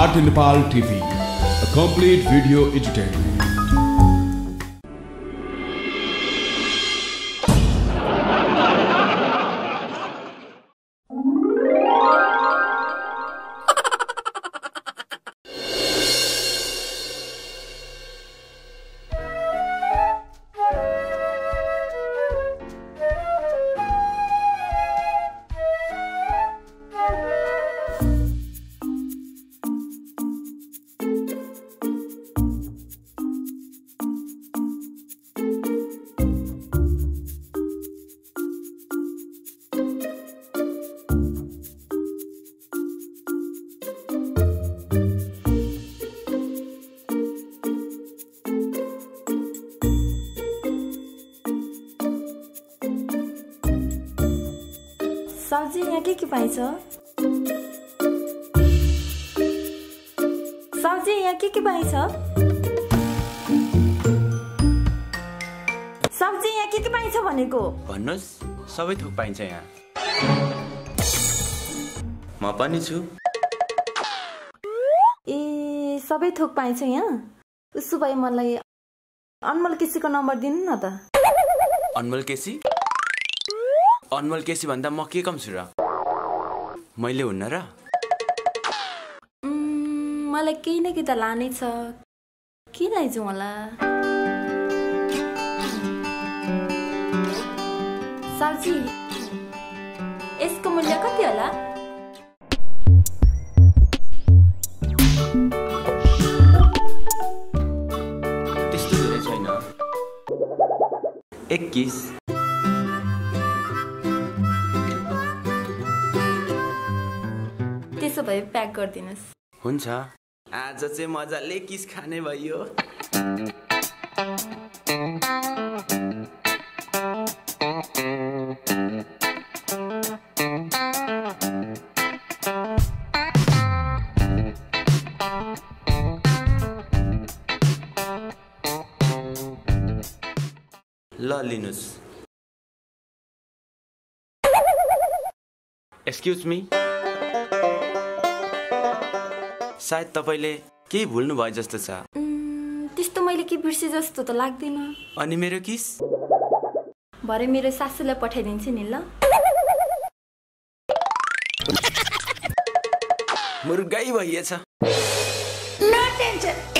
Art in Nepal TV, a complete video entertainment. सब्जी यहाँ के पाइन्छ? सब्जी यहाँ के पाइन्छ? सब्जी यहाँ के पाइन्छ भनेको? भन्नुस्, सबै थोक पाइन्छ यहाँ। म पनि छु। ए, सबै थोक पाइन्छ यहाँ? उसो भए मलाई अनमोल केसीको नम्बर दिनु न त। अनमोल केसी? अनमोल केसी भन्दा म के कम छु र? मैले हुन्न र? मलाई केही न केही त लानै छ। के लैजाउँ होला? सब्जी यसको मूल्य कति होला? त्यस्तो धेरै छैन। 21। त्यसो भए प्याक गरिदिनुस्। हुन्छ। आज चाहिँ मजाले किस खाने भयो। ल लिनुस्। एक्सक्युज मी, सायद तपाईले केही भुल्नु भयो जस्तो छ। त्यस्तो मैले के बिर्से जस्तो त लाग्दैन। अनि मेरो किस? भरे मेरो सासूलाई पठाइदिन्छु नि ल। मुर्गै भइएछ। No tension.